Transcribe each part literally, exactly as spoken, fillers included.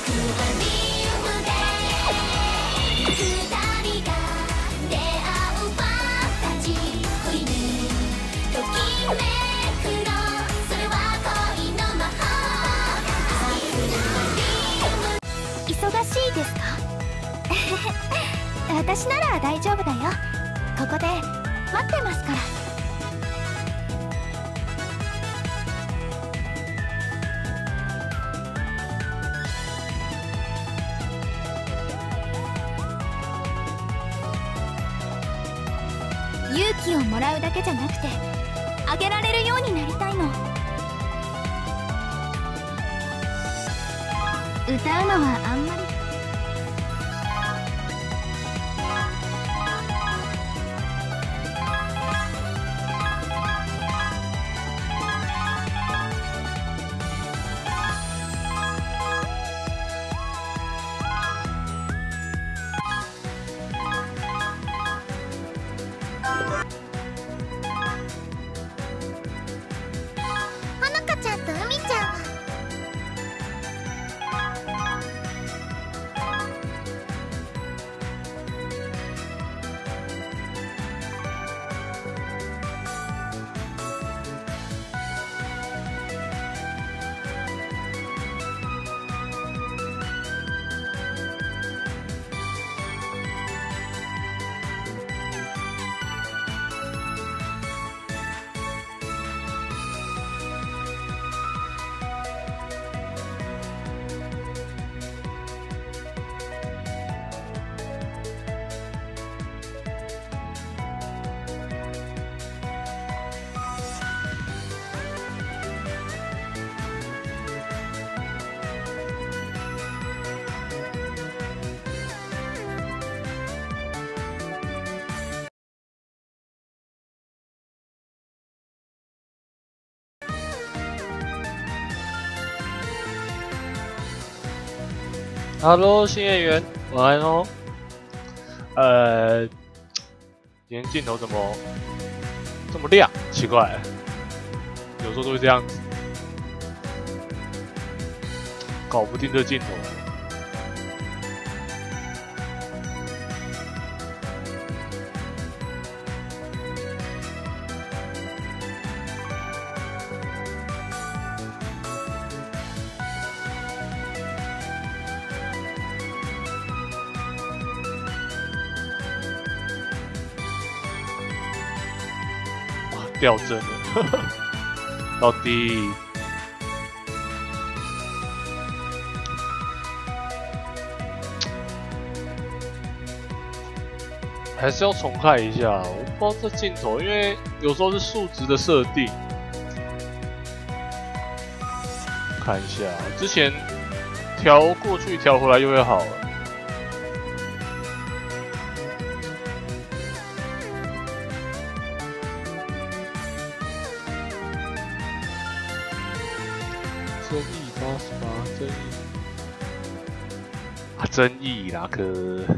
忙しいですか？私なら大丈夫だよ。ここで待ってますから。勇気をもらうだけじゃなくてあげられるようになりたいの。歌うのはあんまり。ほのかちゃんとうみちゃんは Hello， 新演员，晚安哦。呃，今天镜头怎么这么亮？奇怪，有时候都会这样子，搞不定这镜头。掉帧了，到底还是要重看一下。我不知道这镜头，因为有时候是数值的设定，看一下。之前调过去调回来又会好了。争议八十八，争议啊，争议啦，可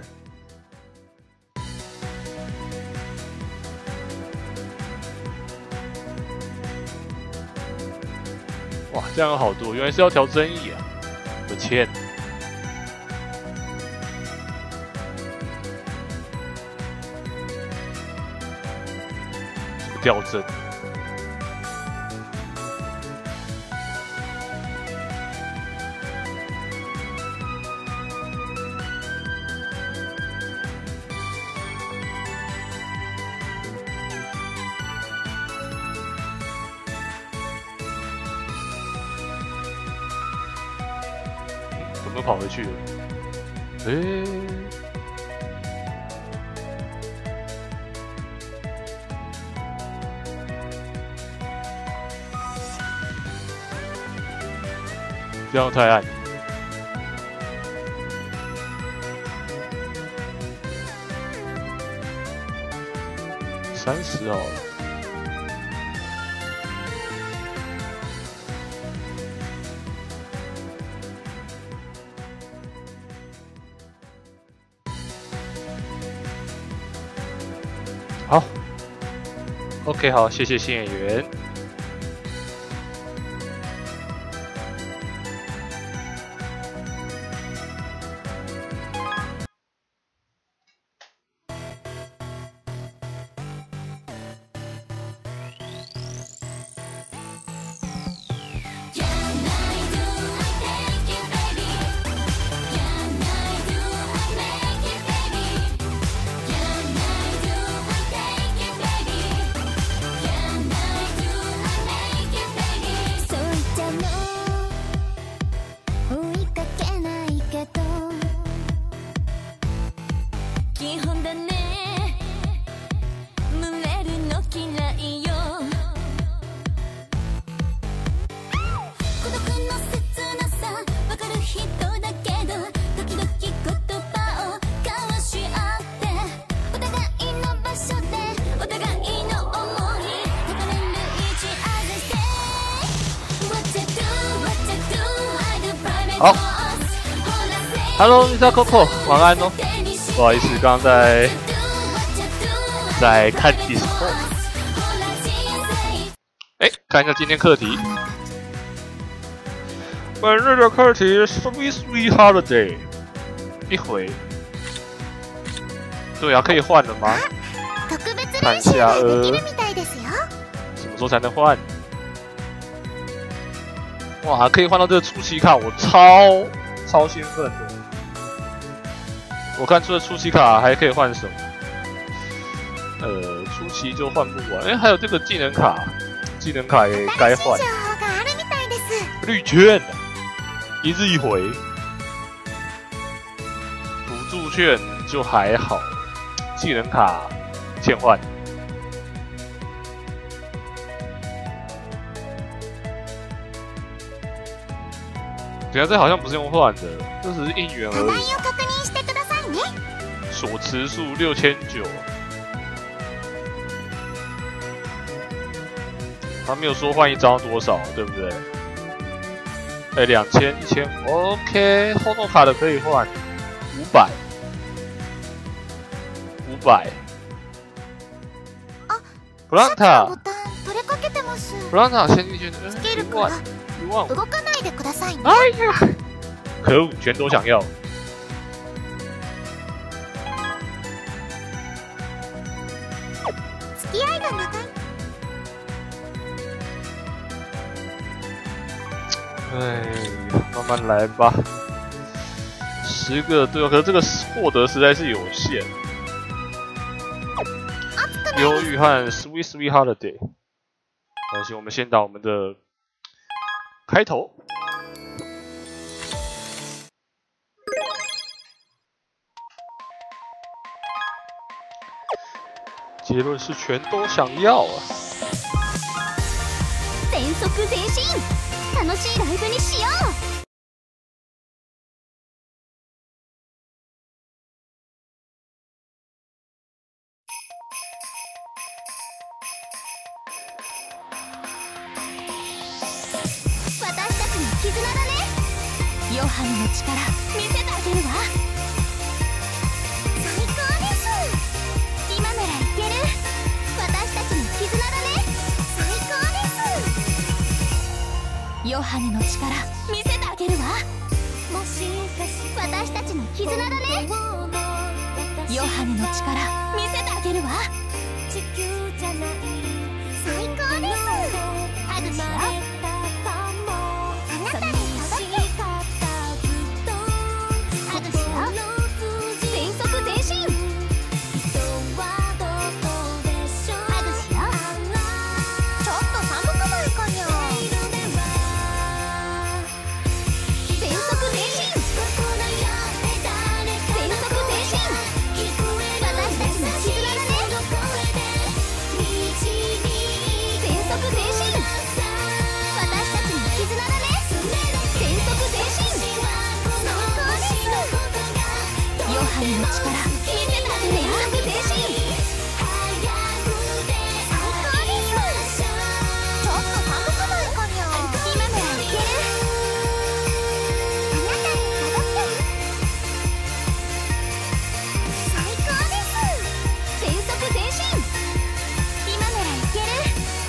哇，这样有好多，原来是要调争议啊！我欠掉帧。怎么跑回去了？诶、欸，这样太暗。三十好了。好 ，OK， 好，谢谢新演员。 Hello， Mister Coco， 晚安哦。不好意思，刚刚在在看 Discord。哎，看一下今天课题。本日的课题 Sweet Sweet Holiday， 一回。对啊，可以换了吗？看一下，呃，什么时候才能换？哇，可以换到这个初期卡，我超超兴奋的。我看除了初期卡还可以换什么？呃，初期就换不完。哎，还有这个技能卡，技能卡也该换。绿券，一日一回。辅助券就还好，技能卡欠换。对啊，这好像不是用换的，这只是应援而已。所持数六千九，他没有说换一张多少，对不对？哎，两千、一千 ，OK， 后诺卡的可以换五百，五百。布朗塔，布朗塔先进去，一万，一万五。哎呀，可恶，全都想要。哎，慢慢来吧。十个对吧？可是这个获得实在是有限。忧郁和 Sweet Sweet Holiday。但是我们先打我们的开头。结论是全都想要啊。 全速前進。楽しいライブにしよう。私たちの絆だね。ヨハネの力見せてあげるわ。最高です。今ならいける。私たちの絆だね。最高です。ヨハネの力見せてあげるわ。私たちの絆だね。ヨハネの力見せてあげるわ。最高です。ハグしよう。あなたに届け。ハグしよう。全速前進。ハグしよう。ちょっと寒くないかにゃ。全速前進。全速前進。私たちの絆だね。全速前進。私たちの絆だね。全速前進。最高です。ヨハネの力見せてあげるわ。全速前進。最高です。ちょっと寒くないかにゃ。今ならいける。あなたに届け。最高です。全速前進。今ならいける。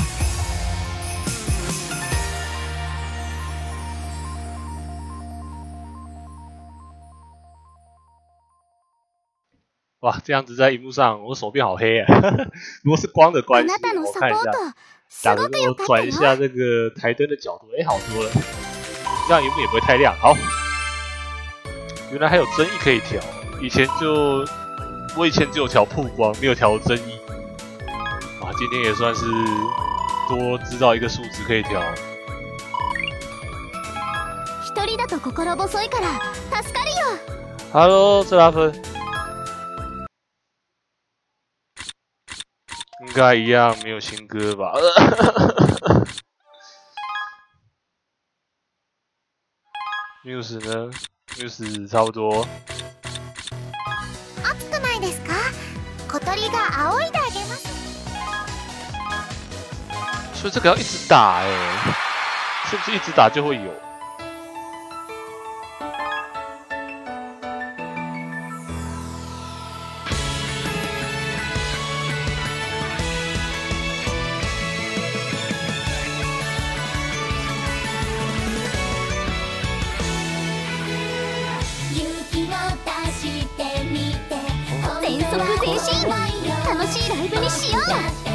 哇，这样子在荧幕上，我手变好黑啊！如果是光的关系，我看一下，打的时候转一下这个台灯的角度，哎，好多了，这样荧幕也不会太亮。好，原来还有增益可以调，以前就我以前只有调曝光，没有调增益。啊，今天也算是多知道一个数值可以调。 一人だと心細いから助かるよ。 Hello， 这拉芬。应该一样没有新歌吧？Muse 呢 ？Muse 差不多。 暑くないですか？小鳥が仰いであげます。 所以这个要一直打哎、欸，是不是一直打就会有？ しいライブにしよう。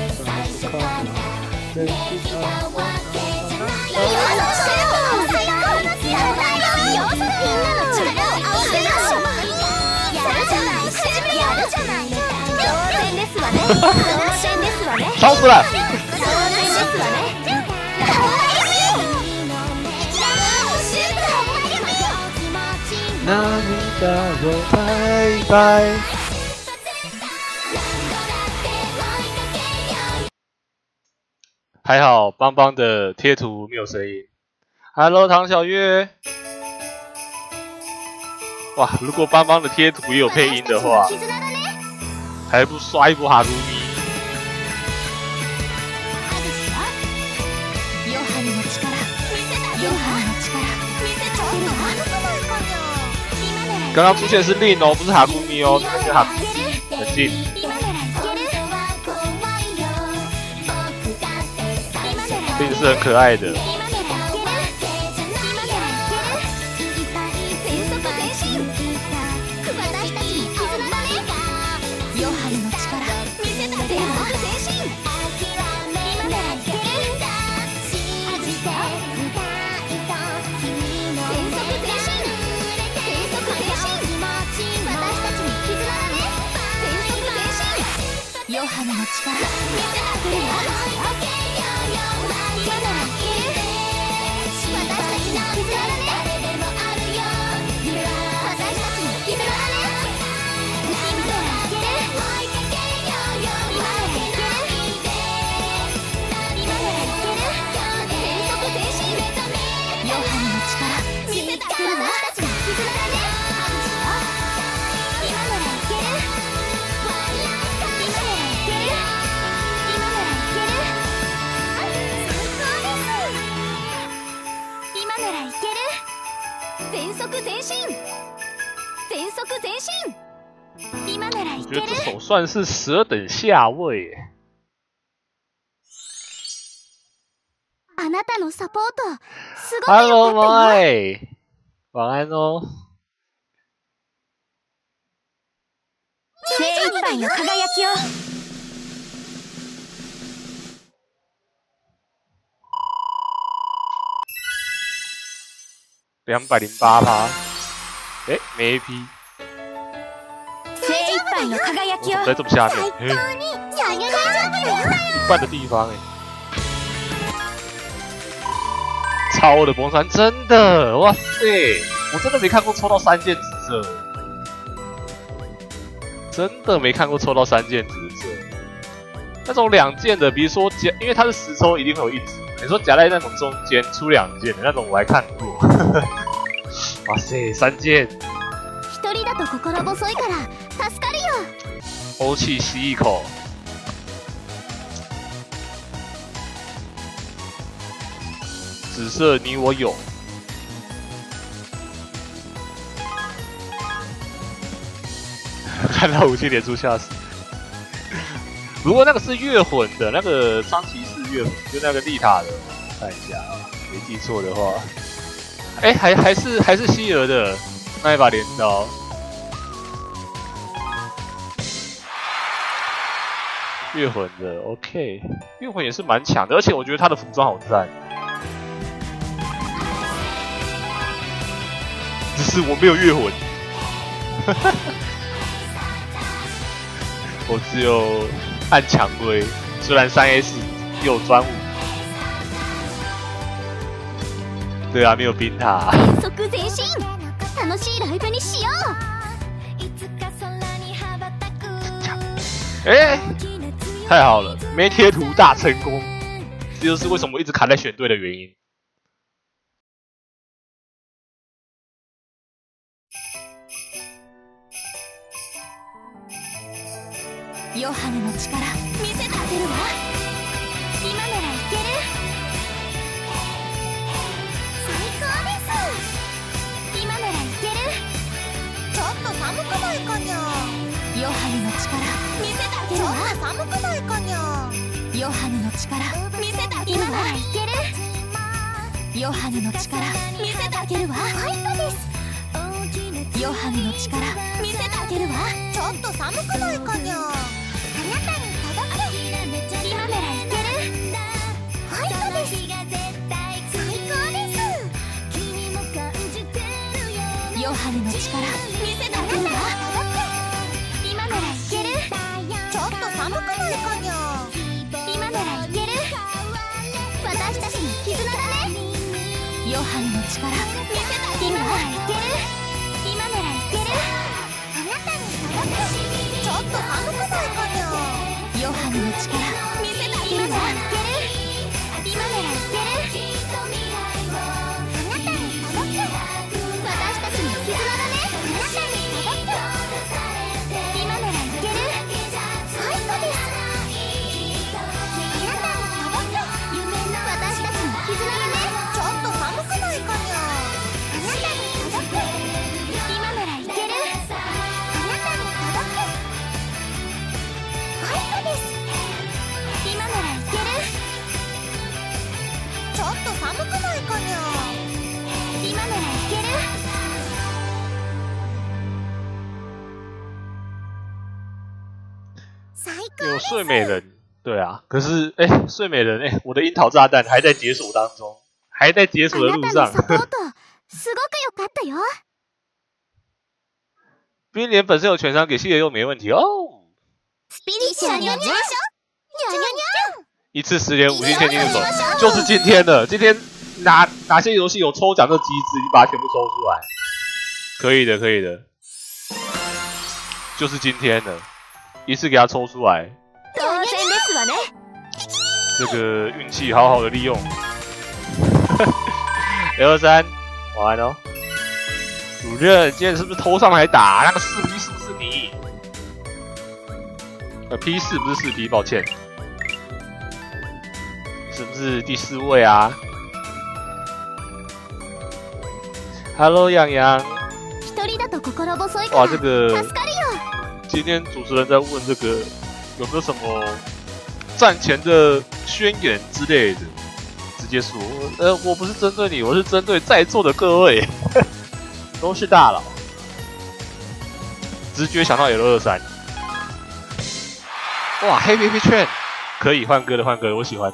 超死了！涙を拜拜。还好邦邦的贴图没有声音。Hello， 唐小月。哇，如果邦邦的贴图也有配音的话，还不刷一波哈鲁咪？刚刚出现的是令哦，不是哈鲁咪哦，这是哈鲁咪，冷静。令是很可爱的。我觉得这首算是十二等下位耶。Hello， 萌爱，晚安哦。 精一杯の輝きを。 两百零八趴，哎，没 A P。我在这么下面，嘿，一半的地方哎，超的崩山，真的，哇塞，我真的没看过抽到三件紫色，真的没看过抽到三件紫色。那种两件的，比如说夹，因为它是实抽，一定会有一只。你说夹在那种中间出两件的那种，我还看过。哇塞，三件！欧气吸一口。紫色你我有。看到武器连珠吓死。如果那个是月混的，那个张骑士月混，就那个丽塔的，看一下啊，没记错的话，哎、欸，还还是还是希尔的那一把镰刀，月混的 ，OK， 月混也是蛮强的，而且我觉得他的服装好赞，只是我没有月混，我只有。按蔷薇，虽然三 S 有专武，对啊，没有冰塔。哎、欸，太好了，没贴图大成功，这就是为什么我一直卡在选对的原因。 ヨハネの力見せてあげるわ。今ならいける。最高です。今ならいける。ちょっと寒くないかにゃ。ヨハネの力見せてあげるわ。ちょっと寒くないかにゃ。ヨハネの力見せてあげるわ。今ならいける。ヨハネの力見せてあげるわ。ファイトです。ヨハネの力見せてあげるわ。ちょっと寒くないかにゃ。あなたにヨハネの力見せてあげるわ。今ならいける。ちょっと寒くないかにゃ。今ならいける。私たちの絆だね。ヨハネの力見せてあげるわ。今ならいける。今ならいける。あなたに届く。ちょっと寒くないかにゃ。ヨハネの力見せてあげるわ。今ならいける。あなたに届く。私たちの絆だね。あなたに届く。今ならいける。最高です。あなたに届く。私たちの絆だね。ちょっと寒くないかにゃ。あなたに届く。今ならいける。あなたに届く。最高です。今ならいける。ちょっと寒くないかにゃ。今ならいける。 有睡美人，对啊，可是哎，睡美人哎，我的樱桃炸弹还在解锁当中，还在解锁的路上。 すごく良かったよ。 冰莲本身有全伤，给系列用没问题哦。 スピリチュアルニャニャニャニャ。 一次十连五星现金入手，就是今天的。今天哪哪些游戏有抽奖的机制，你把它全部抽出来。可以的，可以的，就是今天的，一次给它抽出来。这个运气好好的利用。L 二三，晚安哦。主任，今天是不是头上来打？那个四 P 是不是你？呃 ，P 四不是四 P， 抱歉。是不是第四位啊 ？Hello， 洋洋。哇，这个今天主持人在问这个有没有什么战前的宣言之类的，直接说，呃，我不是针对你，我是针对在座的各位，都是大佬。直觉想到 L 二三，哇，黑皮皮券可以换歌的，换歌的，我喜欢。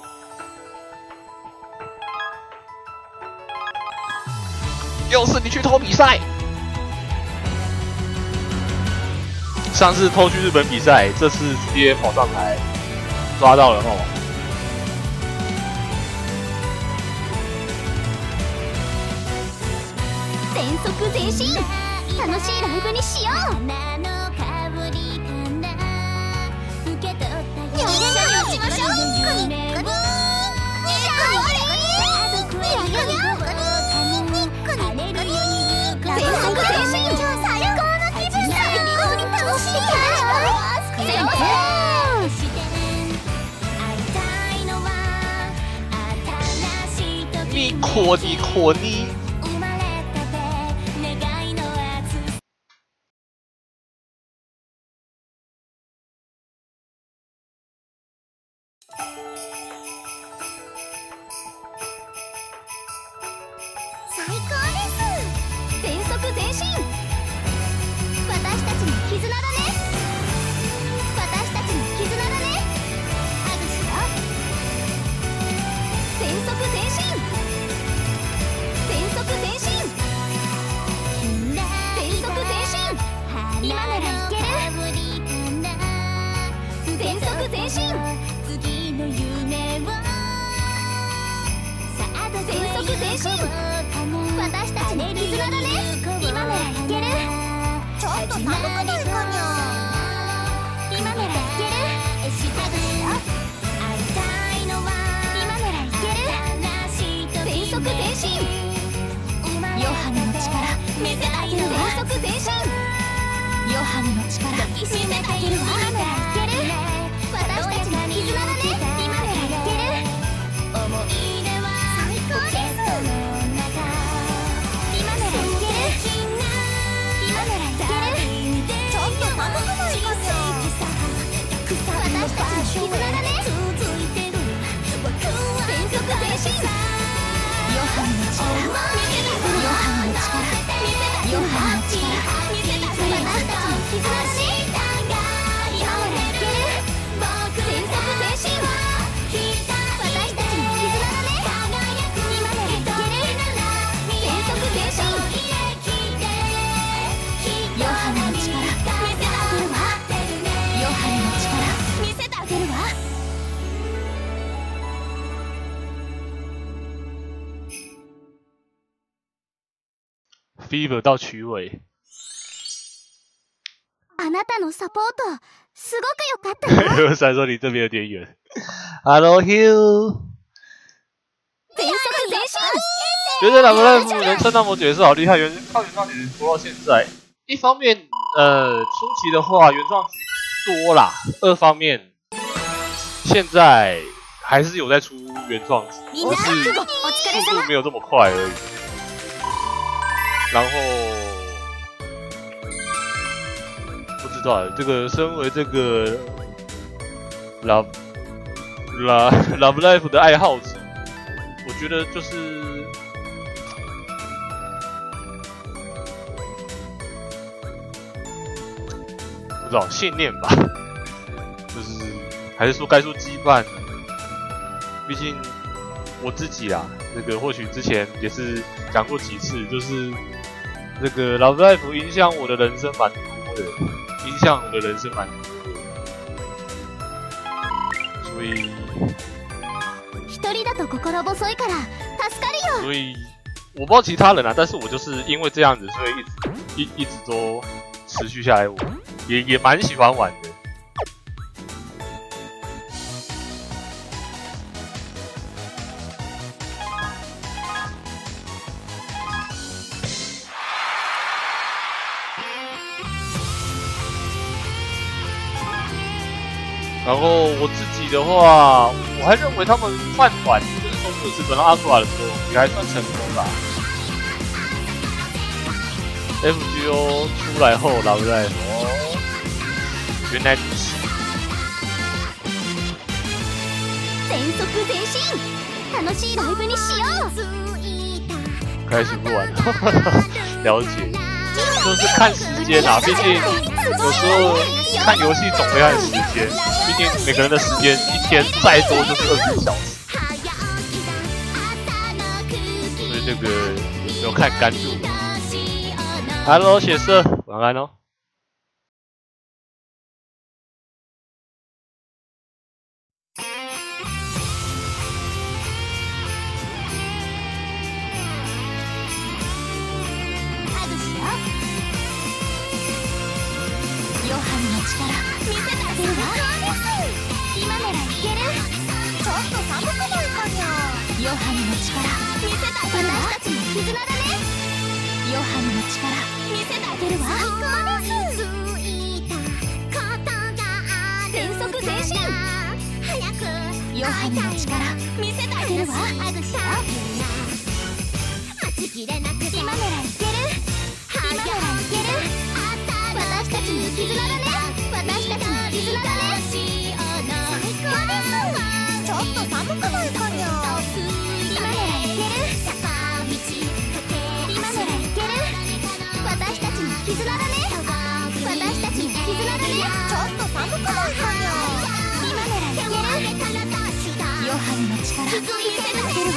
又是你去偷比赛，上次偷去日本比赛，这次直接跑上台抓到了吼。 全速前進、楽しいライブにしよう。にゃにゃにゃしましょう。クニクニにゃにゃにゃ全速前進、最高の気分、最高に楽しいよ。 你可你可你。 最高です。全速前進。私たちの絆だね。私たちの絆だね。ハグしよう。全速前進。全速前進。全速前進。今ならいける。全速前進。次の夢を。全速前進。私たちの絆だね。今ならいける。ちょっと寒くないかにゃ。今ならいける。ハグしよう。今ならいける。全速前進。ヨハネの力見せてあげるわ。全速前進。ヨハネの力見せてあげるわ。今ならいける。私たちの絆だね。今ならいける。最高です。今ならいける。今ならいける。ちょっと寒くないかにゃ。私たちの絆だね。全速前進。ヨハネの力、ヨハネの力、ヨハネの力、私たちの絆だね。今ならいける。全速前進。 Fever 到曲尾。 あなたのサポートすごく良かったよ。 有闪说你这边有点远。Hello Hugh。 全速前進。 觉得 Love Live 能撑那么久也是好厉害，原靠原创曲拖到现在。一方面，呃，初期的话原创曲多啦；二方面，现在还是有在出原创曲，只是速度没有这么快而已。然后不知道这个，身为这个 Love Love Love Live 的爱好者，我觉得就是。不知道信念吧，就是还是说该说羁绊，毕竟我自己啊，那个或许之前也是讲过几次，就是那个Love Live影响我的人生蛮多的，影响我的人生蛮多的，所以，所以我不知道其他人啊，但是我就是因为这样子，所以一直一一直都持续下来我。也也蛮喜欢玩的。然后我自己的话，我还认为他们换团就是从二十转到阿苏瓦的时候，也还算成功吧。F G O 出来后，老在哦。原来如此。全速前進，楽しいライブにしよう。开始不玩了，了解，就是看时间啊，毕竟有时候看游戏总会看时间，毕竟每个人的时间一天再多就是二十四小时，所以这个有看干度。Hello， 血色，晚安哦。ヨハネの力見せてあげるわ。今ならいける。ちょっと寒くないかにゃ。ヨハネの力見せてあげるわ。私たちの絆だね。ヨハネの力見せてあげるわ。全速前進。ヨハネの力見せてあげるわ。今ならいける。今ならいける。私たちの絆だね。私たちの絆だね。最高です。ちょっと寒くないかにゃ。今ならいける。今ならいける。私たちの絆だね。私たちの絆だね。ちょっと寒くないかにゃ。今ならいける。ヨハネの力見せてあげるわ。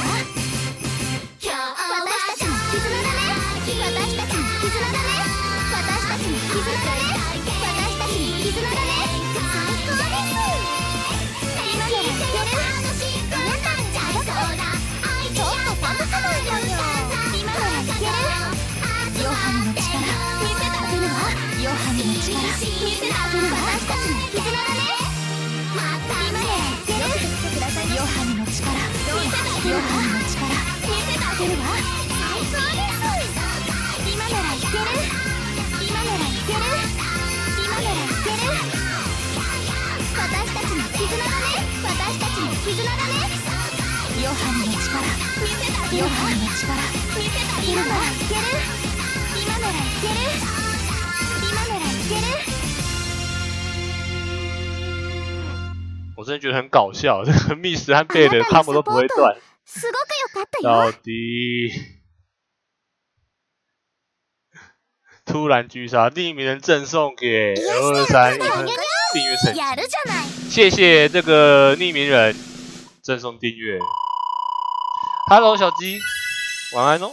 私たちの絆だね。私たちの絆だね。私たちの絆だね。私たちの絆だね。最高です。今ならいける。あなたちゃうだ。ちょっと寒くないかにゃ。今ならいける。ヨハネの力見せてあげるわ。ヨハネの力見せてあげるわ。私たちの絆だね。今ならいける。ヨハネの力ヨハネの力見せてあげるわ。最高です。今ならいける。今ならいける。今ならいける。私たちの絆だね。私たちの絆だね。ヨハネの力見せてあげるわ。ヨハネの力見せてあげるわ。今ならいける。今ならいける。我真的觉得很搞笑，这个密室和贝的他们都不会断。到底。突然狙杀，第一名人赠送给二二三一份订阅成绩，谢谢这个匿名人赠送订阅。Hello 小鸡，晚安哦。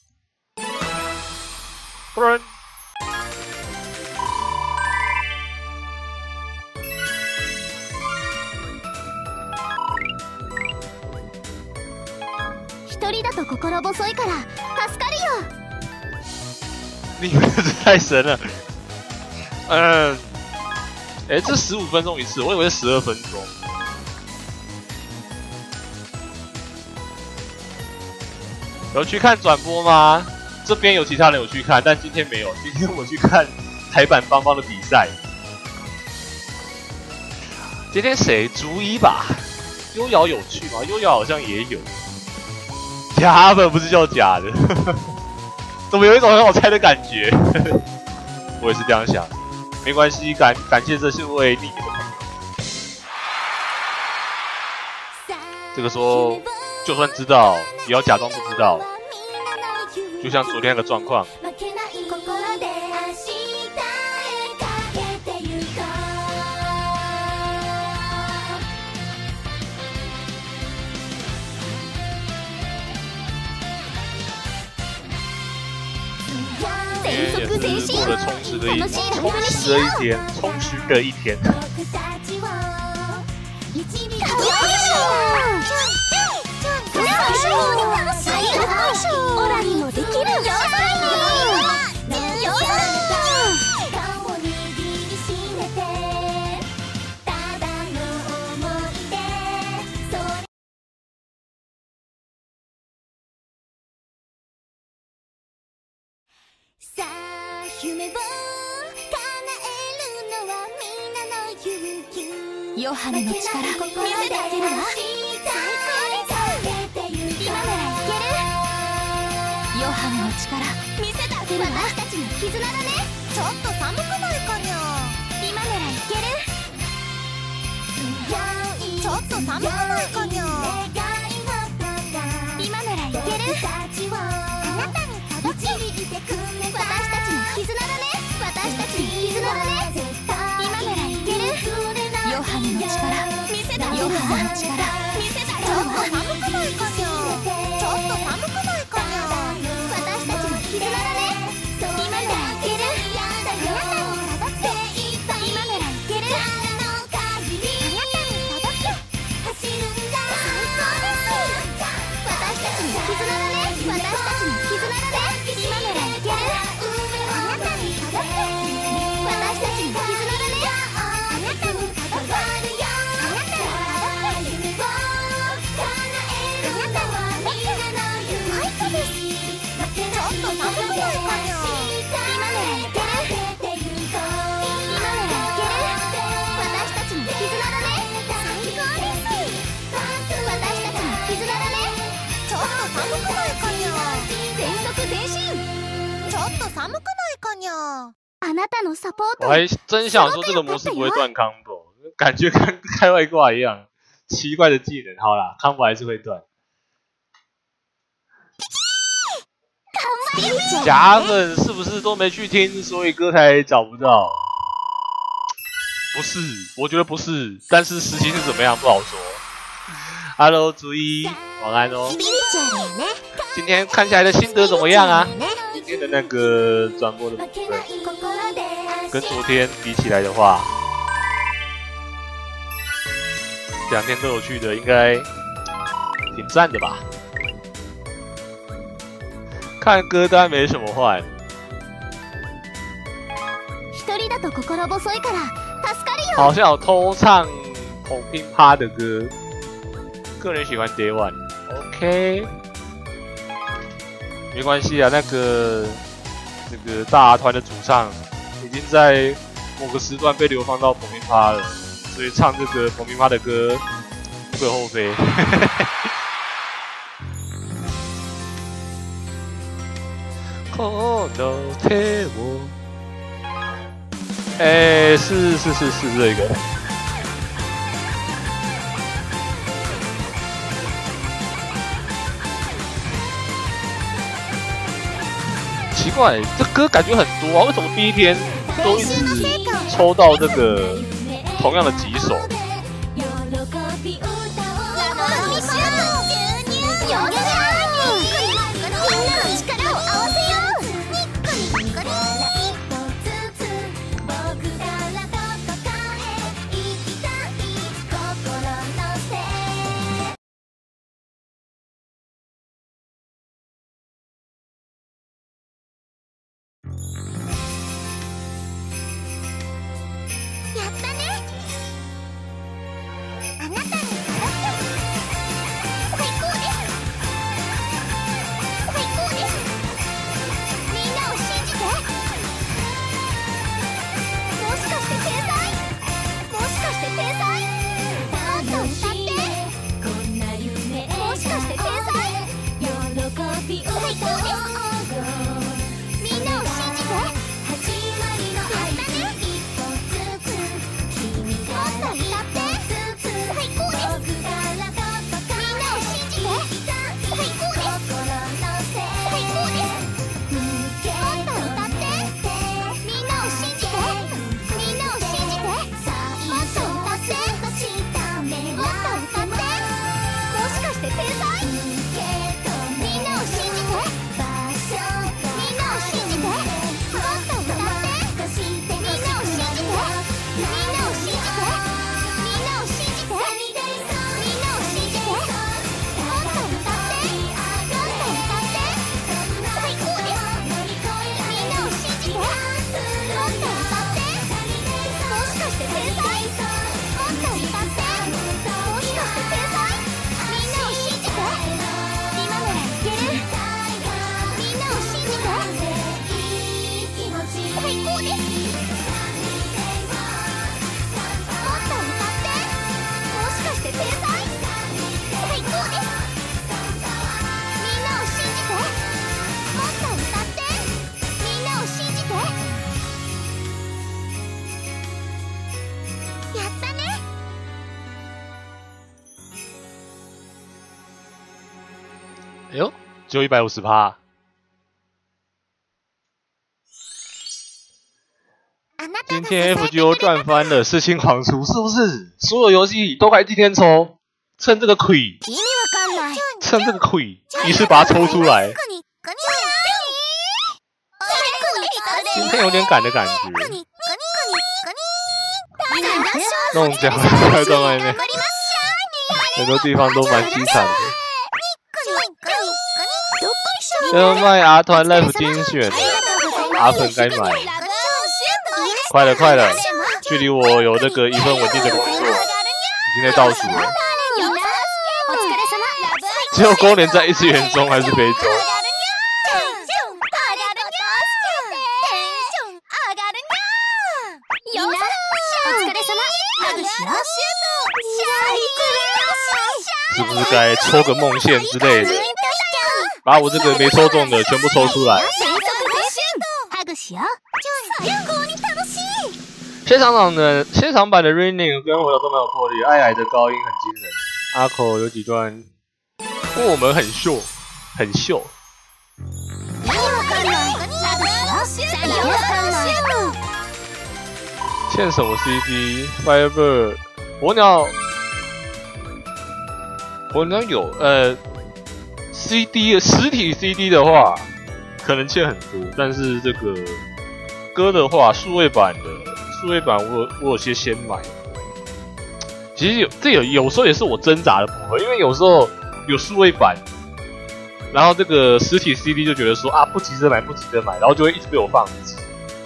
不然。一人だと心細いから助かるよ。 你们这太神了。嗯，哎，这十五分钟一次，我以为是十二分钟。有去看转播吗？这边有其他人有去看，但今天没有。今天我去看台版邦邦的比赛。今天谁？竹一吧？优瑶有去吗？优瑶好像也有。假粉不是叫假的，怎么有一种很好猜的感觉？我也是这样想。没关系，感感谢这些位匿名的朋友。这个说，就算知道，也要假装不知道。就像昨天那个状况。今天也是过了充实的一充实的一天，充实的一天。 ヨハネの力見せてあげるわ。今ならいける。ヨハネの力見せてあげるわ。私たちの絆だね。ちょっと寒くないかにゃ。今ならいける。ちょっと寒くないかにゃ。今ならいける。あなたに届き。私たちの絆だね。私たちの絆だね。今ならいける。ヨハネの力見せてあげるわ。ヨハネの力見せてあげるわ。ちょっと寒くないかにゃ。ちょっと寒くないかにゃ。私たちの絆だね。今ならいける。あなたに届け。今ならいける。あなたに届け。走るんだ。最高です。私たちの絆だね。私たちの絆だね。今ならいける。あなたに届け。私たちの絆だね。あなたに届け。 我还真想说这个模式不会断 combo， 感觉跟开外挂一样，奇怪的技能。好啦 ，combo 还是会断。假粉是不是都没去听，所以歌才找不到？不是，我觉得不是，但是实际是怎么样不好说。Hello， 注意，晚安哦。今天看起来的心得怎么样啊？今天的那个转播的部分，跟昨天比起来的话，两天都有去的，应该挺赞的吧？看歌单没什么换。好像有偷唱红乒趴的歌，个人喜欢 Day One。OK。没关系啊，那个那个大 R 团的主唱已经在某个时段被流放到彭明趴了，所以唱这个彭明趴的歌无可厚非。哎，是是是是这个。奇怪，这歌感觉很多啊，为什么第一天都一直抽到这个同样的几首？ 哎呦，只有一百五十趴。今天 F G O 赚翻了，是新狂出，是不是？所有游戏都该今天抽，趁这个亏，趁这个亏，一次把它抽出来。今天有点赶的感觉，弄奖在在外面，很多地方都蛮凄惨的。要卖 R 团 Life 精选 ，R 粉该买。快了，快了！距离我有那个一份稳定的工作，已经在倒数了。只有公联在一次元中还是非洲？是不是该抽个梦线之类的，把我这个没抽中的全部抽出来？现场版的现场版的 Raining 跟我有都没有破例，爱爱的高音很惊人，阿口有几段我们很秀，很秀。欠什么 C D？Firebird 火鸟，火鸟有呃 C D 实体 C D 的话，可能欠很多，但是这个歌的话，数位版的。数位版我有我有些先买，其实有这有有时候也是我挣扎的部分，因为有时候有数位版，然后这个实体 C D 就觉得说啊不急着买不急着买，然后就会一直被我放弃。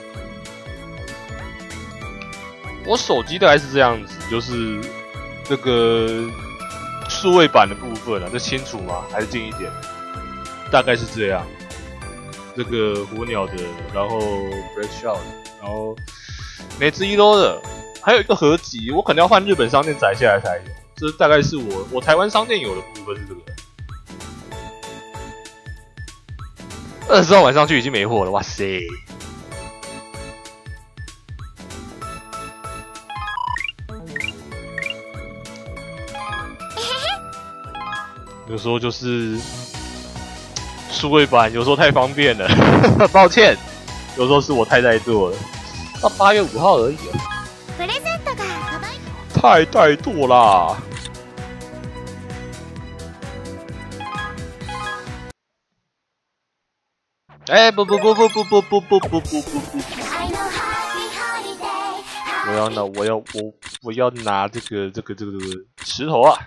我手机大概是这样子，就是这个数位版的部分啊，这清楚吗？还是近一点？大概是这样。这个火鸟的，然后 Break Shot 的，然后。每次一楼的，还有一个合集，我可能要换日本商店载下来才有。这大概是我我台湾商店有的部分是这个。二十号晚上去已经没货了，哇塞！有时候就是数位版，有时候太方便了，抱歉。有时候是我太怠惰了。到八月五号而已啊，太怠惰啦！哎，不不不不不不不不不不不不！我要拿，我要我我要拿这个这个这个这个石头啊！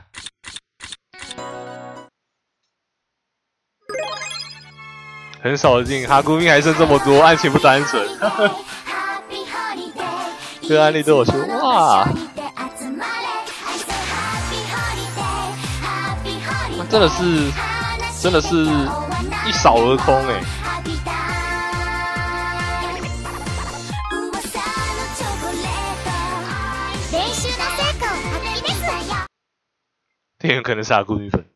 很少见，哈古命还剩这么多，案情不单纯。这个案例对我说，哇，真的是，真的是一扫而空哎、欸。店员可能是阿姑女粉。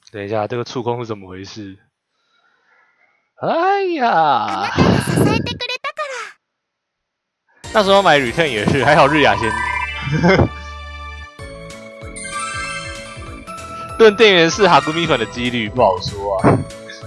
等一下，这个触控是怎么回事？哎呀！那时候买 Return 也是，还好日亚先进。论电源是哈古米粉的几率不好说啊。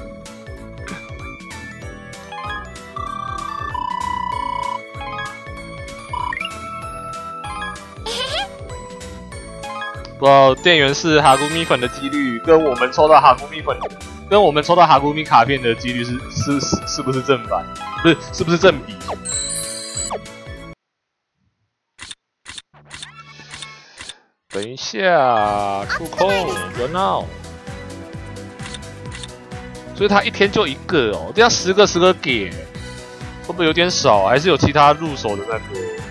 不知道电源是哈古米粉的几率跟我们抽到哈古米粉，跟我们抽到哈古米卡片的几率是是是是不是正反？不是，是不是正比？等一下，触控不要闹。所以他一天就一个哦，这样十个十个给，会不会有点少？还是有其他入手的那个？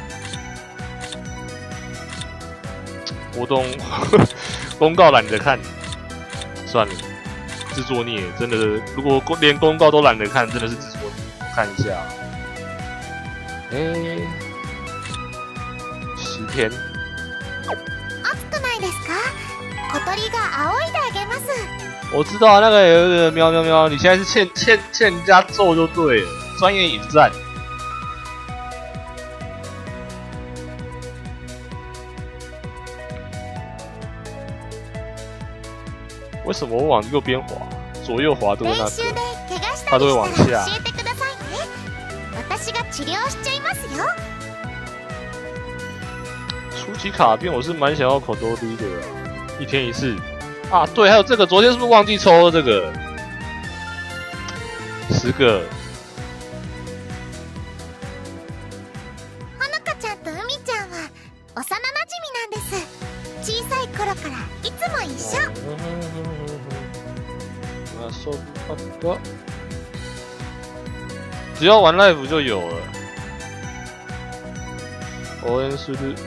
活动公告懒得看，算了，自作孽真的，如果连公告都懒得看，真的是自作孽。看一下，哎、欸，十天。我知道那个有一个喵喵喵，你现在是欠欠欠人家揍就对了，专业引战。为什么我往右边滑，左右滑都会那个，它都会往下。初级卡片我是蛮想要口多低的，一天一次啊。对，还有这个，昨天是不是忘记抽了这个？十个。 ほのかちゃんと海ちゃんは幼馴染なんです。小さい頃からいつも一緒。 遊ぶパッ只要玩 live 就有了。応援する。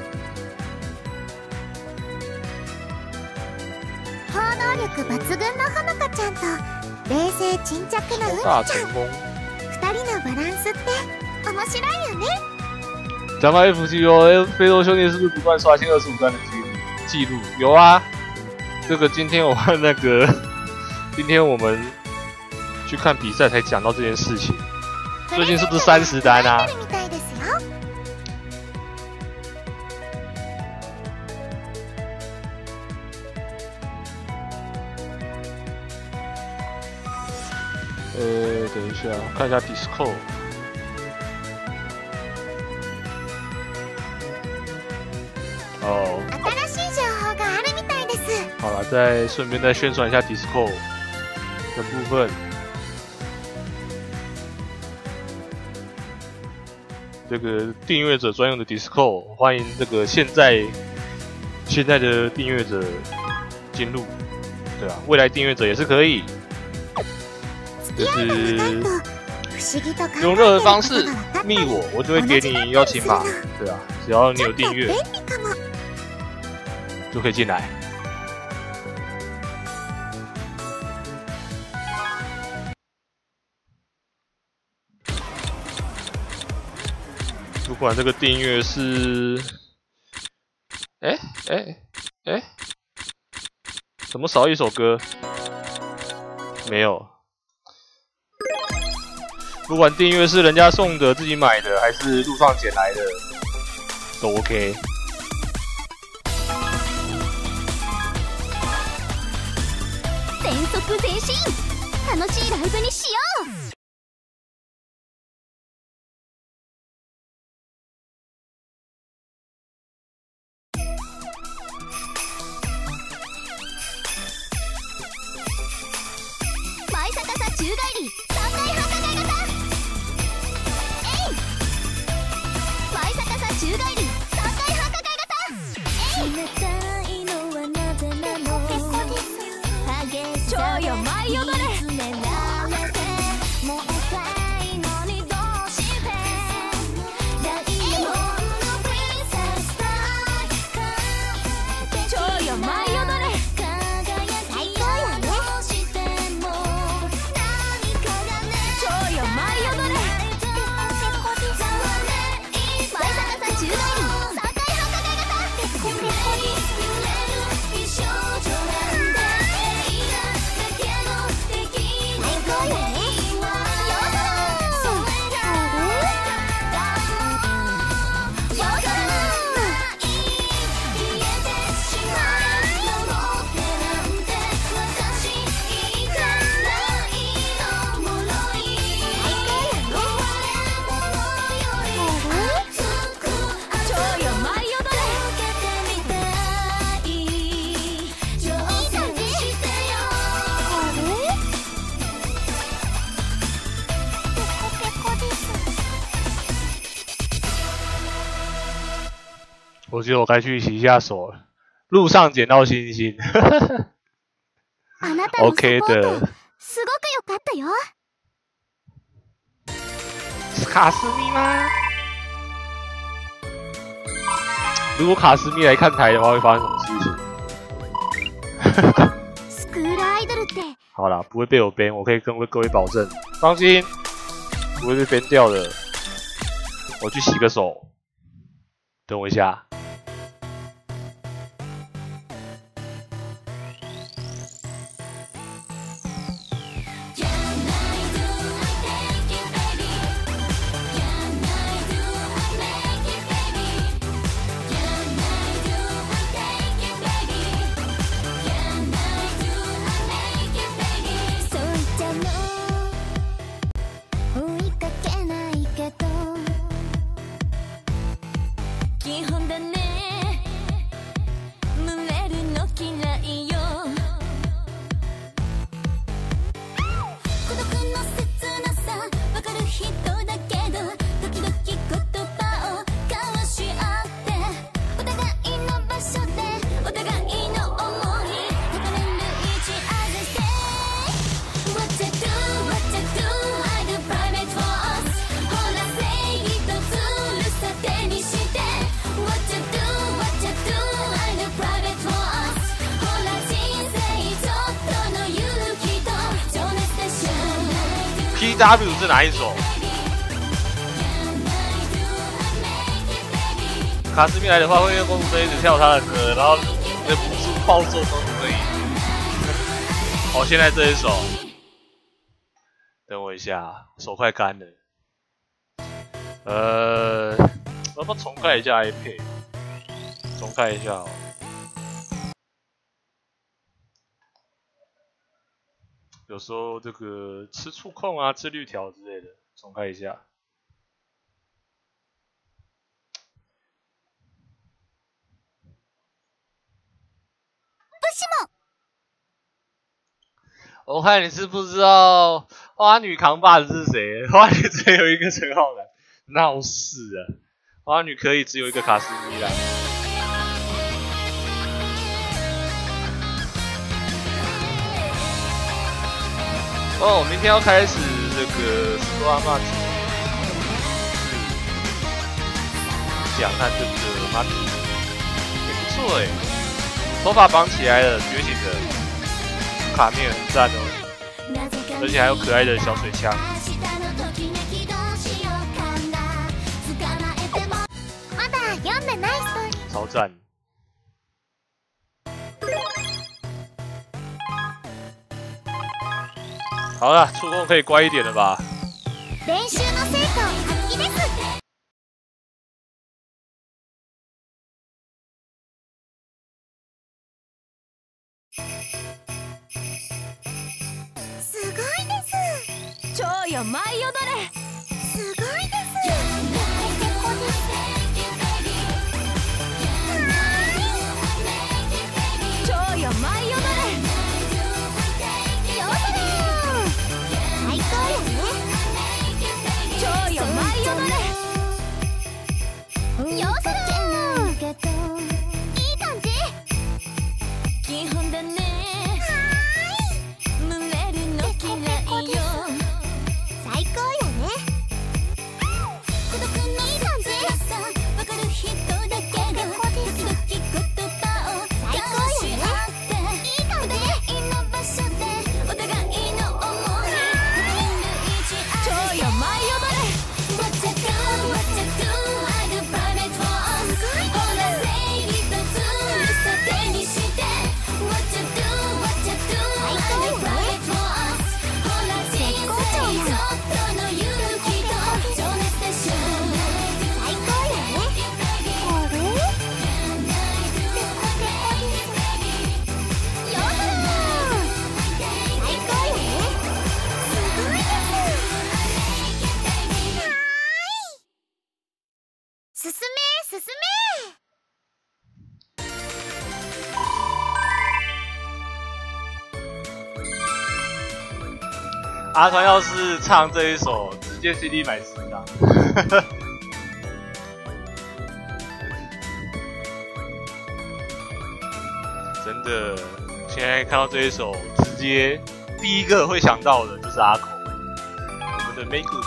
行動力抜群のほのかちゃんと冷静沈着な海ちゃん。二人のバランスって面白いよね。 讲到 F G O， 非洲兄弟是不是不断刷新二十五关的记录？记录有啊。这个今天我看那个，今天我们去看比赛才讲到这件事情。最近是不是三十单啊？呃，等一下，看一下 Discord。哦。好了，再顺便再宣传一下 Discord 的部分。这个订阅者专用的 Discord， 欢迎这个现在现在的订阅者进入，对啊，未来订阅者也是可以。就是用任何方式密我，我就会给你邀请码，对啊，只要你有订阅就可以进来。不管这个订阅是，哎哎哎，怎么少一首歌？没有。不管订阅是人家送的、自己买的，还是路上捡来的，都 OK。全速前進，楽しいライブにしよう。前逆さ宙返り三回半抱え型。えい。前逆さ宙返り三回半抱え型。えい。冷たいのはなぜなの。超よ舞い踊れ。 我觉得我该去洗一下手了。路上捡到星星。OK 的。 すごく良かったよ。 是卡斯密吗？如果卡斯密来看台的话，会发生什么事情？ スクールアイドルって。 好啦，不会被我 ban， 我可以跟各位保证，放心，不会被 ban 掉的。我去洗个手，等我一下。P W 是哪一首？卡斯密来的话，会用公主声一直跳他的歌，然后忍不住暴揍公主声音。哦，现在这一首，等我一下，手快干了。呃，我要不要重开一下 iPad？ 重开一下哦。有时候这个吃触控啊、吃绿条之类的，重开一下。我看你是不知道花女扛把子是谁？花女只有一个陈浩南，闹事啊！花女可以只有一个卡斯米兰。哦，明天要开始这个斯多阿玛提，是讲看这个马提，也不错哎，头发绑起来了，觉醒的卡面很赞哦，而且还有可爱的小水枪，超赞。好了，触控可以乖一点了吧？練習の成果を発揮です。 すごいです。超よ舞い踊れ。すごいです。超よ舞い踊れ。よっしゃー！いい感じ。基本だね。はーい。群れるの嫌いよ。最高よね。孤独のいい感じ。わかる人だけが時々言葉を交わし合って。いい感じ。お互いの場所でお互いの思い。超よ舞い踊れ。What you do, what you do, I do private ones. ほら正義とずるさ手にして What you do, what you do, I do private ones. ほら人生ちょっとの勇気と情熱でしょ。最高よね。あれ？よっしゃー！最高よね。すごいです。進め進め。 阿团要是唱这一首，直接 C D 买十张。 真的，现在看到这一首，直接第一个会想到的就是阿口，我们的 Make。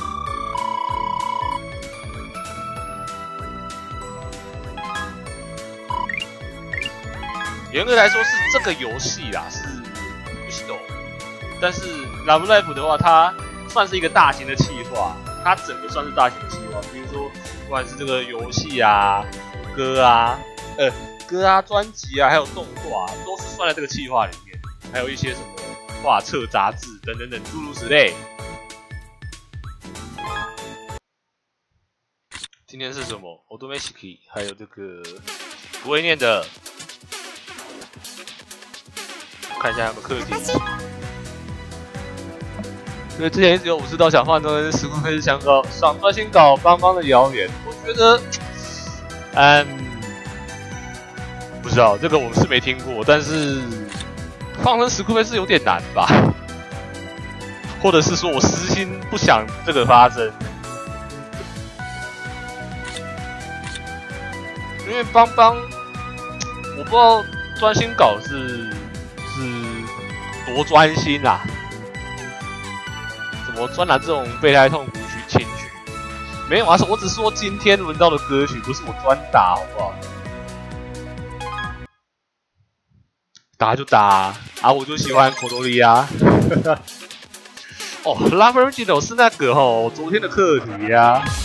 严格来说是这个游戏啦，是不是懂？但是 Love Live 的话，它算是一个大型的企划，它整个算是大型的企划。比如说，不管是这个游戏啊、歌啊、呃歌啊、专辑啊，还有动画、啊，都是算在这个企划里面。还有一些什么画册、杂志等等等诸如此类。今天是什么 ？Odomeshiki， 还有这个不会念的。看一下有没有课题。因为之前一直有武士道想换跟时空飞是相搞，想专心搞邦邦的谣言。我觉得，嗯，不知道这个我是没听过，但是放成时空飞是有点难吧？或者是说我私心不想这个发生，因为邦邦我不知道专心搞是。是多专心啊！怎么专拿这种备胎痛苦曲情曲？没有啊，我只说今天轮到的歌曲，不是我专打，好不好？打就打啊！啊我就喜欢口多利啊！哦 ，Love Original 是那个哦，昨天的课题呀、啊。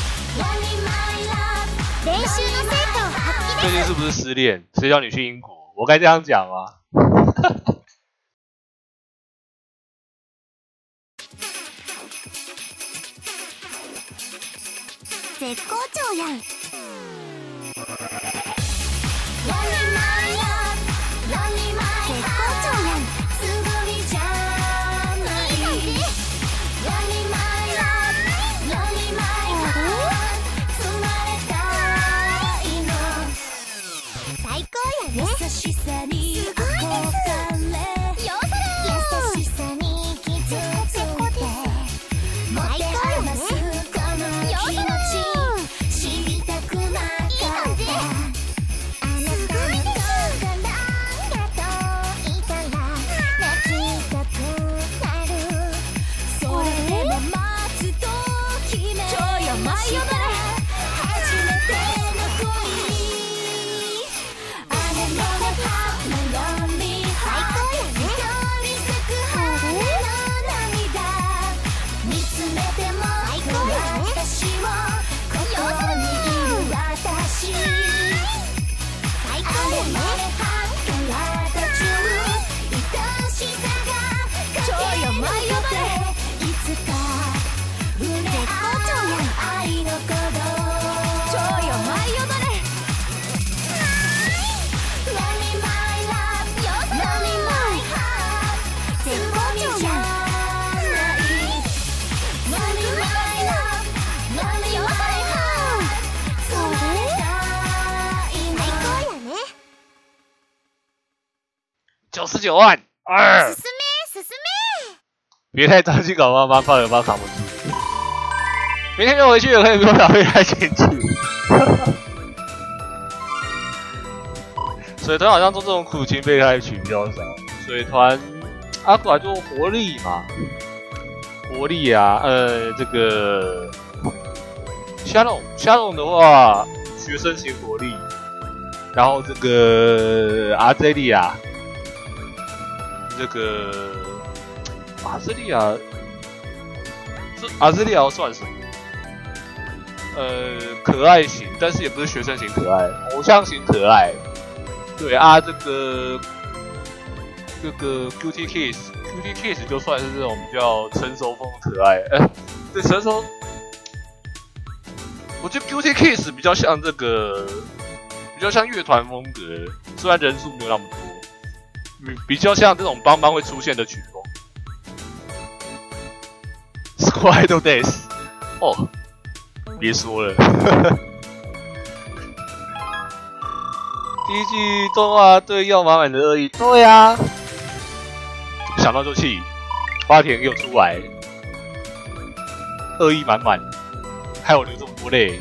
最近是不是失恋？谁叫你去英国？我该这样讲吗？ 絶好調やん。最高やね。優しさに憧れ、優しさに傷ついて、もてはますこの気持ち、知りたくなかった。あなたの遠からが遠いから泣きたくなる。それでも待つと決めた。超やばいよね。初めての恋。 九十九万二， 進め進め。 别太着急搞妈妈，怕人妈扛不住。明天就回去了，可以不用把备胎进去。水团好像做这种苦情备胎曲比较少。水团阿古啊就活力嘛，活力啊，呃，这个 Shadow Shadow 的话，学生型活力，然后这个阿泽利亚。这个阿兹利亚，这阿兹利亚算什么？呃，可爱型，但是也不是学生型可爱，偶像型可爱。对啊，这个这个 Cutie Kiss，Cutie Kiss 就算是这种比较成熟风可爱。哎，对，成熟，我觉得 Cutie Kiss 比较像这个，比较像乐团风格，虽然人数没有那么多。比较像这种邦邦会出现的曲风 ，Squad Days， 哦，别说了，第一季动画对要满满的恶意，对呀、啊，想到就气，花田又出来，恶意满满，害我流这么多泪。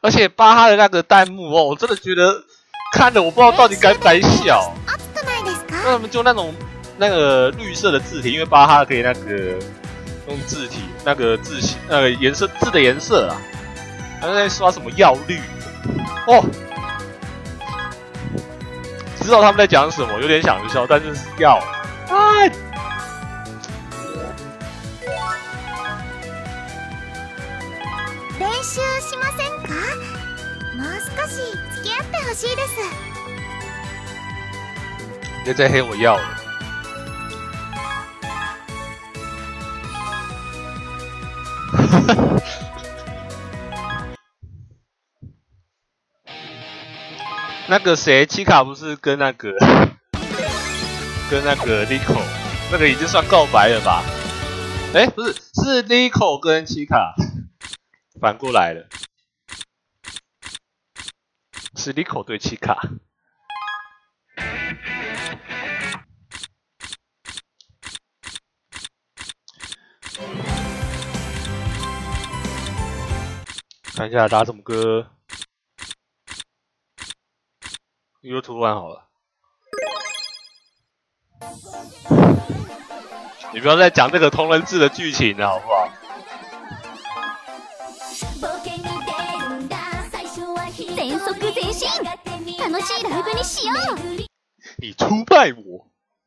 而且巴哈的那个弹幕哦，我真的觉得看了我不知道到底该不该笑。那他们就那种那个绿色的字体，因为巴哈可以那个用字体那个字型那个颜色字的颜色啦，还在刷什么药绿哦，知道他们在讲什么，有点想笑，但是要啊。 練習しませんか？もう少し付き合ってほしいです。 别再黑我要了。那个谁，奇卡不是跟那个跟那个 Nico， 那个已经算告白了吧？哎、欸，不是，是 Nico 跟奇卡反过来了，是 Nico 对奇卡。看一下打什么歌，又突然好了。你不要再讲这个同人志的剧情了，好不好？ 全速前進，楽しいライブにしよう。 你出卖我。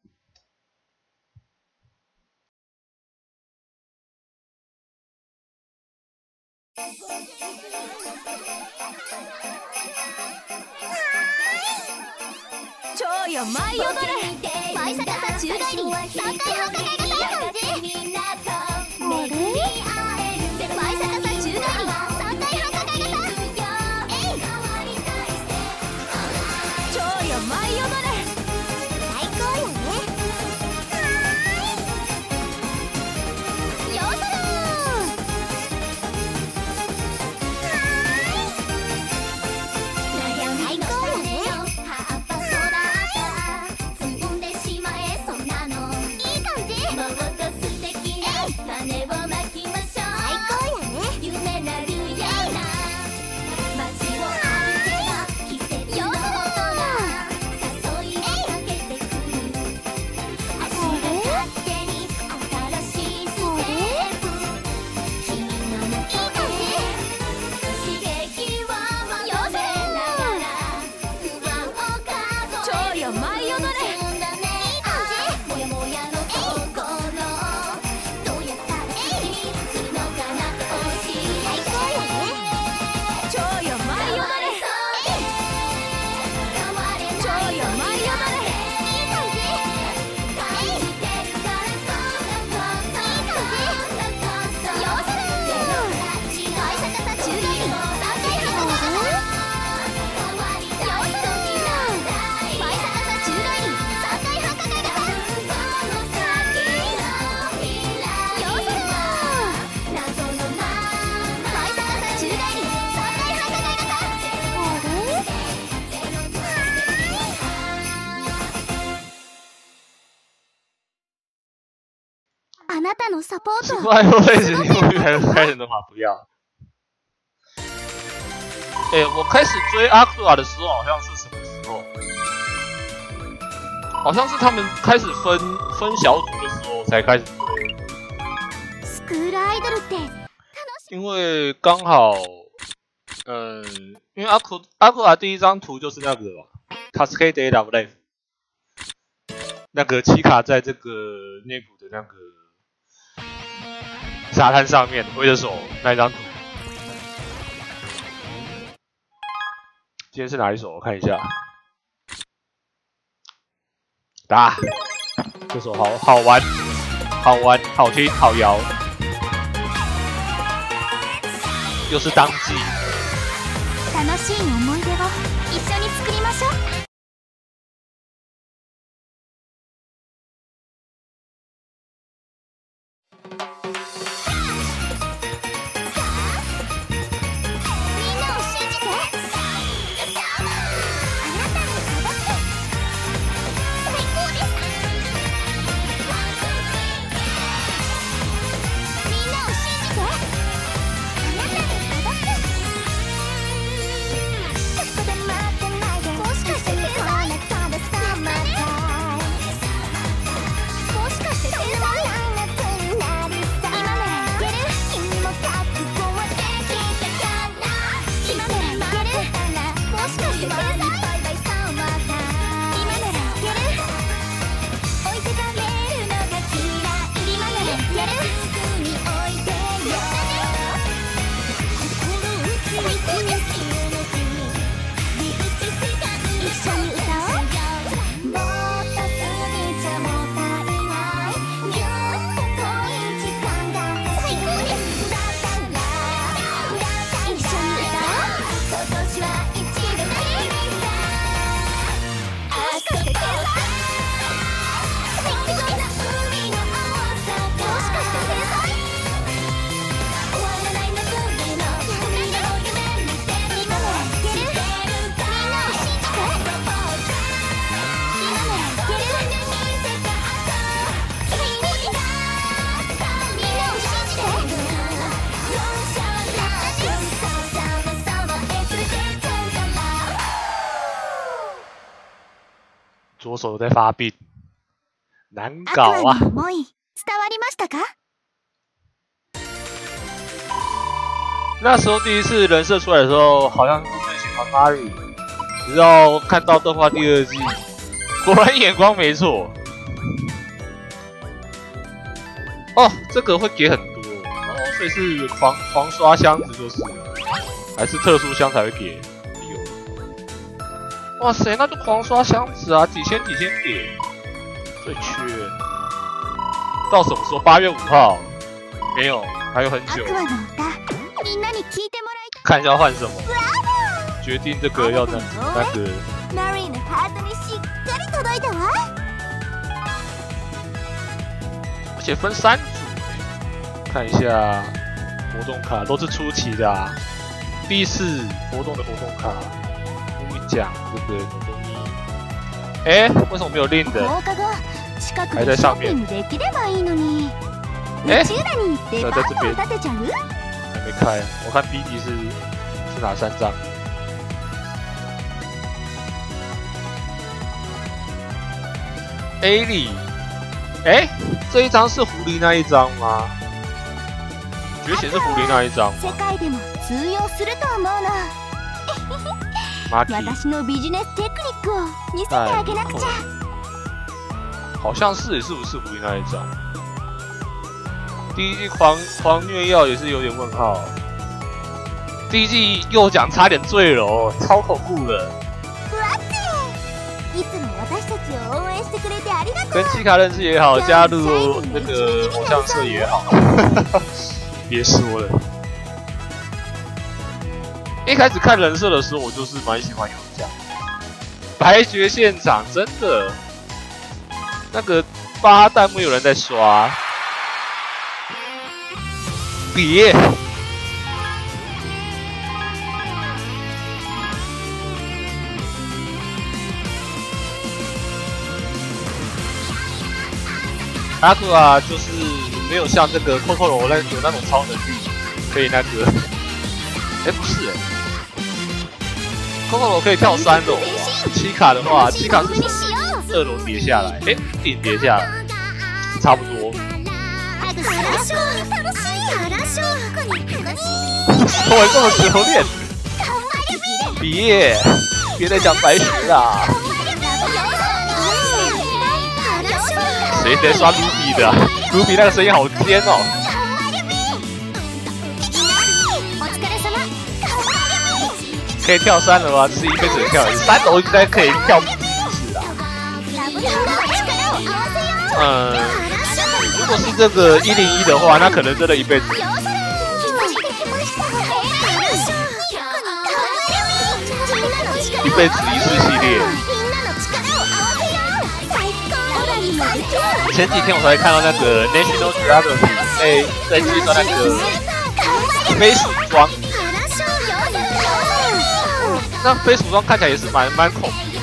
超よ舞い踊れ。舞坂さ宙返りさんかい半かかえがたい感じ。あれ？舞坂さ宙返りさんかい半かかえがた。えい。超よ舞い踊れ。最高よね。よそろあなたのサポート。 不爱后类型你会开开人的话不要。哎、欸，我开始追阿库拉的时候好像是什么时候？好像是他们开始分分小组的时候才开始追。 スクールアイドルって因为刚好，嗯，因为阿库阿库拉第一张图就是那个嘛 ，Cascade Data Life， 那个奇卡在这个内部的那个沙滩上面挥着手那一张图。今天是哪一首？我看一下。打，这首好好玩，好玩，好听，好摇。又是当季。 楽しい思い出を一緒に作りましょう。よ左手都在发病，难搞啊！ 伝わりましたか？ 那时候第一次人设出来的时候，好像是最喜欢 Mari， 直到看到动画第二季，果然眼光没错。哦，这个会给很多，哦，所以是狂狂刷箱子就是，还是特殊箱才会给？有，哇塞，那就狂刷箱子啊，几千几千给，最缺。到什么时候？八月五号？没有，还有很久。看一下换什么，决定这个要那那个。而且分三组，看一下活动卡都是初期的啊。第四活动的活动卡，终于讲这个活动一。哎，为什么没有令的？还在上面。哎，要在这边。还没开，我看 B D 是是哪三张？A 里，哎，这一张是狐狸那一张吗？觉醒是狐狸那一张吗？马奇，好像是，是不是狐狸那一张？第一季狂狂虐药也是有点问号。第一季右奖差点坠楼，超恐怖的。跟七卡认识也好，加入那个偶像社也好，别说了。一开始看人设的时候，我就是蛮喜欢右奖。白绝现场真的，那个八弹幕有人在刷。别。阿库啊，就是没有像这个扣扣罗那有那种超能力，可以那个，哎、欸、不是哎、欸，扣扣罗可以跳三楼啊，七卡的话，七卡是从二楼跌下来，哎、欸，顶跌下来，差不多。我这么熟练，别别再讲白学啦。谁在刷卢比的、啊？卢比那个声音好尖哦！可以跳三楼啊，这是一辈子跳，三楼应该可以跳不止一次啊。嗯，如果是这个一零一的话，那可能真的一辈子。一辈子一次系列。前几天我才看到那个 National Geographic 在在介绍那个飞鼠装，那飞鼠装看起来也是蛮蛮恐怖的，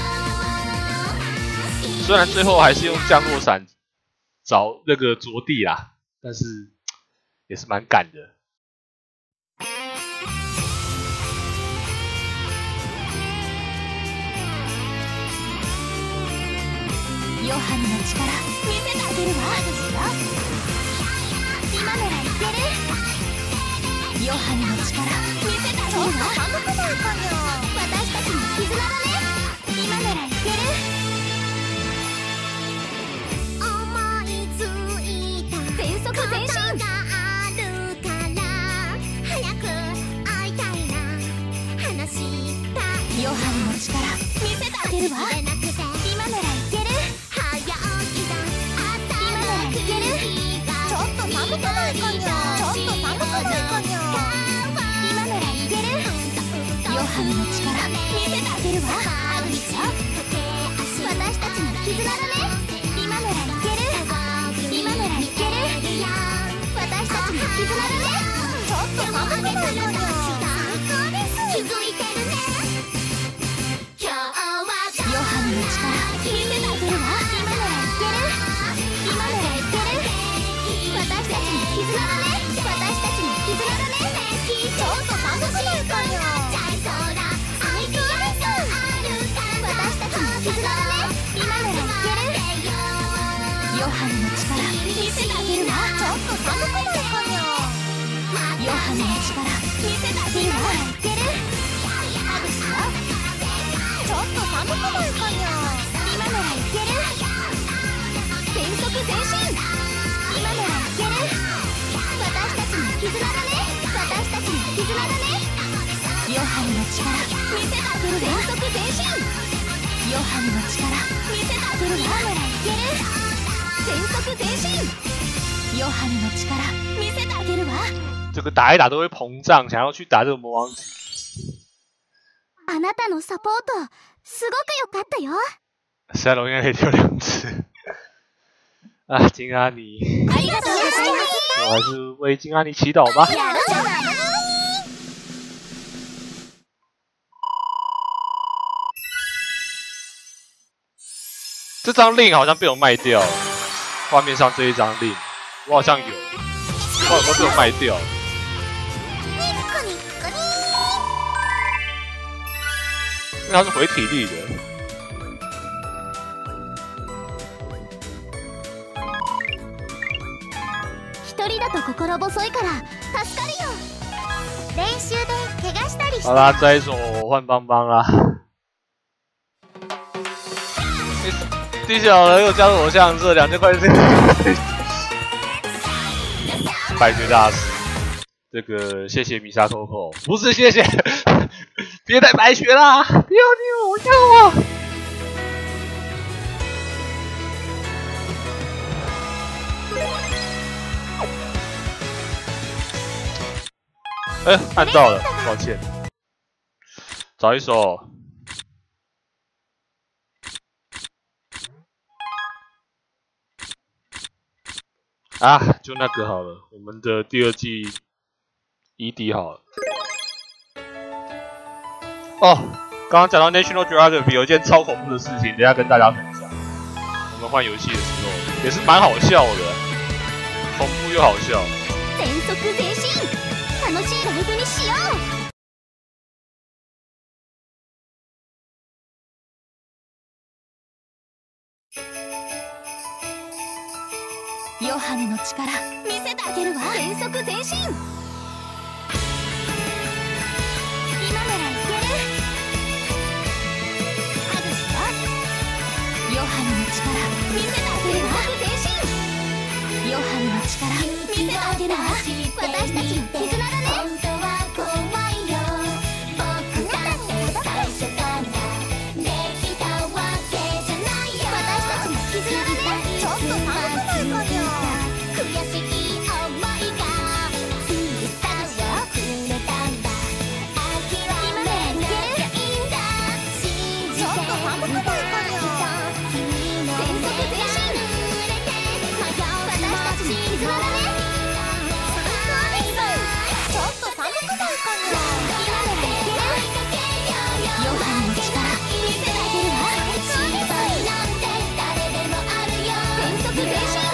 虽然最后还是用降落伞着那个着地啦，但是也是蛮赶的。 ヨハネの力見せてあげるわ。今ならいける。ヨハネの力見せてあげるわ。寒くないかにゃ。私たちの絆だね。今ならいける。思いついた全速前進があるから早く会いたいな話したい。ヨハネの力見せてあげるわ。今ならいける。ちょっと寒くないかにゃ。ちょっと寒くないかにゃ。今ならいける。ヨハネの力見せてあげるわ。あるでしょ。私たちの絆だね。今ならいける。今ならいける。私たちの絆だね。ちょっと寒くないかにゃ。気づいてるね。今日はヨハネの力見せてあげるわ。今ならいける。今ならいける。私たちの絆だね。私たちの絆だね。ちょっと寒くないかにゃ。私たちの絆だね。今ならハネの力見せた今ならいける。ハグしよう。ちょっと寒くないかにゃ。今ならいける。全速前進。今ならいける。私たちの絆だね。私たちの絆だね。ヨハネの力見せた。全速前進。ヨハネの力見せた。今ならいける。全速前進。ヨハネの力見せてあげるわ。 这个打一打都会膨胀，想要去打这个魔王体。 あなたのサポートすごく良かったよ。 下楼应该可以跳两次。啊，金阿尼， ありがとうございます。 我还是为金阿尼祈祷吧。 やるじゃない。 这张令好像被我卖掉了，画面上这一张令，我好像有，我有没有被我卖掉？因为它是回体力的。 一人だと心細いから助かるよ。練習で怪我したりして。 好啦，这一首换邦邦啦。地小人又加入偶像社，两千块钱。白雪大师，这个谢谢米莎 Coco， 不是谢谢，别带白雪啦，不要你偶像啊！哎，按到了，抱歉，找一首。啊，就那个好了，我们的第二季 E D 好了。哦，刚刚讲到 National Geography 有一件超恐怖的事情，等一下跟大家分享。我们换游戏的时候也是蛮好笑的，恐怖又好笑。 全速前進，楽しいライブにしよう。ヨハネの力見せてあげるわ。全速前進。今ならいける。ハグしよう。ヨハネの力見せてあげるわ。全速前進。ヨハネの力見せてあげるわ。私たちの絆だね。本当は怖いよ。僕だって最初からできたわけじゃないよ。私たちの絆だね。ちょっと寒くないかにゃ。悔しい想いが探してくれたんだ。諦めなきゃいいんだ。信じてちょっと寒くないかにゃ。全速前進。私たちの絆だね。最高です。ちょっと寒くないかにゃ。今ならいける。ヨハネの力見せてあげるわ。失敗なんて誰でもあるよ。全速前進。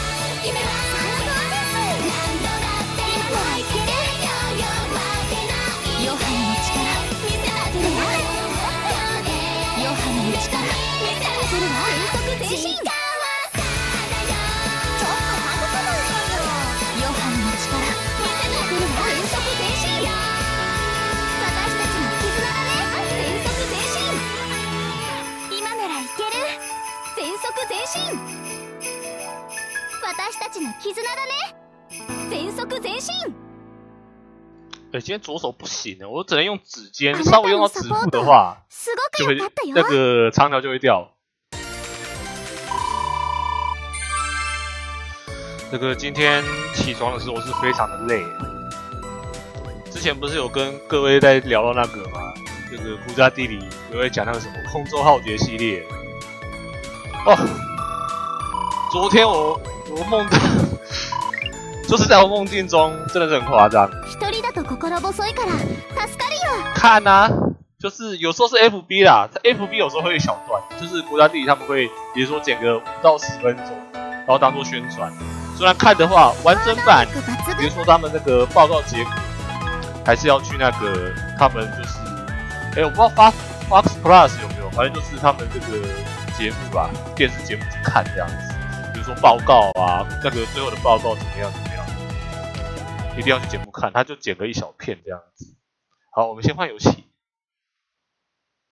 ヨハネの力見せてあげるわ。ヨハネの力見せてあげるわ。全速前進。ちょっと寒くないかにゃ。ヨハネの力見せてあげるわ。全速前進。私たちの絆だね。全速前進。今ならいける。全速前進。私たちの絆だね。全速前進。 哎，今天左手不行了，我只能用指尖，稍微用到指腹的话，就会那个长条就会掉。这个今天起床的时候是非常的累。之前不是有跟各位在聊到那个吗？这个国家地理有在讲那个什么空中浩劫系列。哦，昨天我我梦到。就是在我梦境中，真的是很夸张。看啊，就是有时候是 F B 啦 ，F B 有时候会有小段，就是国家地理他们会，比如说剪个五到十分钟，然后当做宣传。虽然看的话，完整版，比如说他们那个报告结果，还是要去那个他们就是，哎，我不知道 Fox Fox Plus 有没有，反正就是他们这个节目吧，电视节目去看这样子。比如说报告啊，那个最后的报告怎么样怎么样。 一定要去节目看，他就剪个一小片这样子。好，我们先换游戏。